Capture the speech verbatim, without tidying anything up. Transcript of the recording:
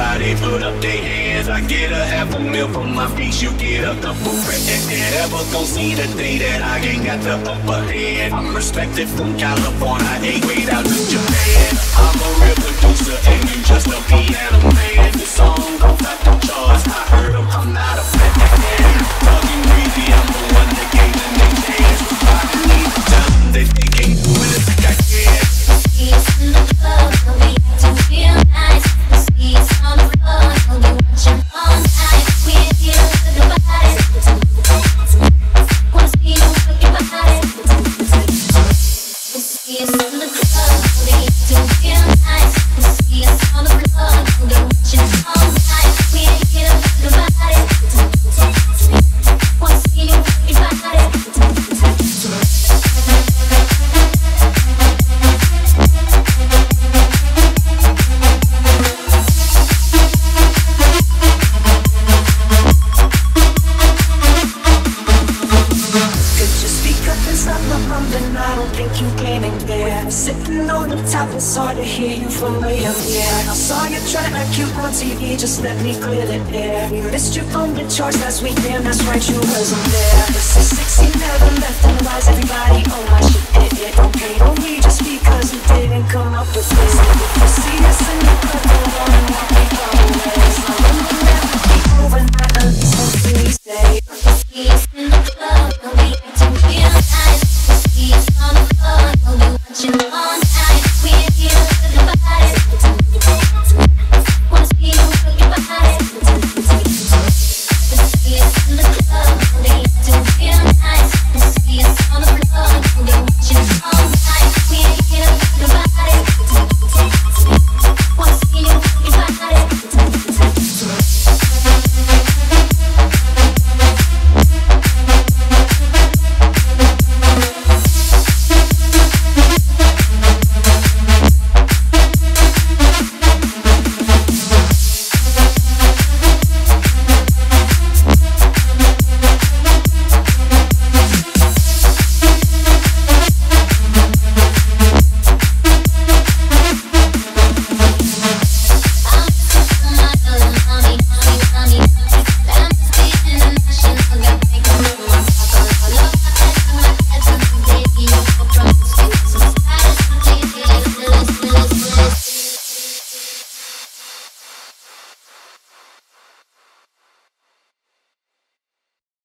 everybody put up their hands. I get a half a mil from my feet, you get a couple grand. Never gon' see the day that I ain't got the upper hand. I'm respected from California, eight way out to Japan. I'm a real producer and you just a piano man. The song goes out the charts, I heard them, I'm not a fan. Talking crazy, I'm the one that gave them their chance. I need to tell them that they can't do it like I can. See us in the club, we'll be acting real nice. See us on the floor, we'll be watching all night. We ain't here to the body. Wanna see you work your body. See us in the club, we'll be acting real nice. See us on the floor, we'll be watching all night. We ain't here to the body. Wanna see you work your body. Sitting on the top, it's hard to hear you from way up there. I saw you trying to cute on T V, just let me clear the air. We missed you from the charts last week, damn, that's right, you wasn't there. This is sexy, never left, and why is everybody on my shit? It, it don't pay, don't we just because we didn't come up with this. If you see us in the club, don't wanna walk me out.